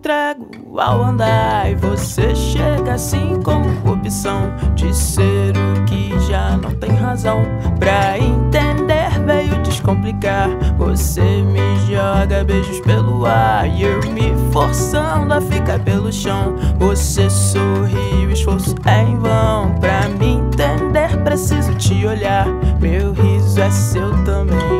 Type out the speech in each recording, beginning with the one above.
entrego ao andar e você chega assim como opção de ser o que já não tem razão pra entender, veio descomplicar. Você me joga beijos pelo ar e eu me forçando a ficar pelo chão. Você sorri, o esforço é em vão. Pra me entender preciso te olhar, meu riso é seu também.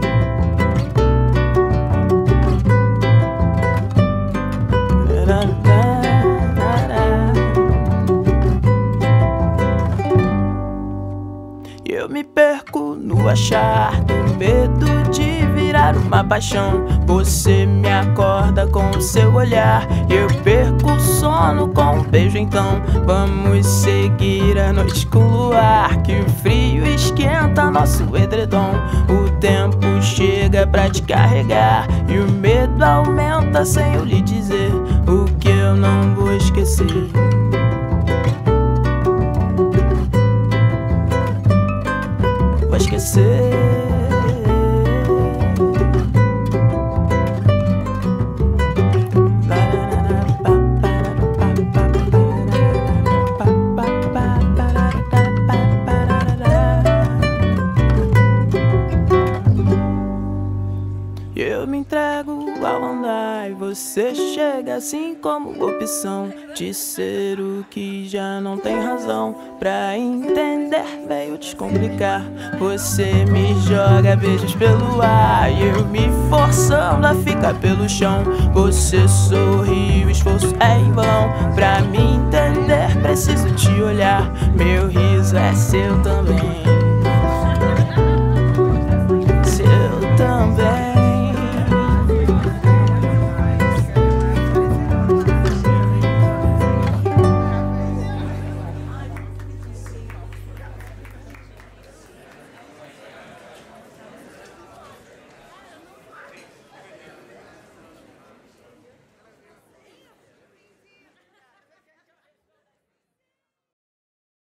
Eu me perco no achar do medo de virar uma paixão. Você me acorda com o seu olhar e eu perco o sono com um beijo. Então vamos seguir a noite com o luar, que o frio esquenta nosso edredom. O tempo chega pra te carregar e o medo aumenta sem eu lhe dizer o que eu não vou esquecer. Vou esquecer. Eu me entrego ao andar e você chega assim como opção de ser o que já não tem razão pra entender, veio descomplicar. Você me joga beijos pelo ar e eu me forçando a ficar pelo chão. Você sorri, o esforço é em vão. Pra me entender preciso te olhar, meu riso é seu também.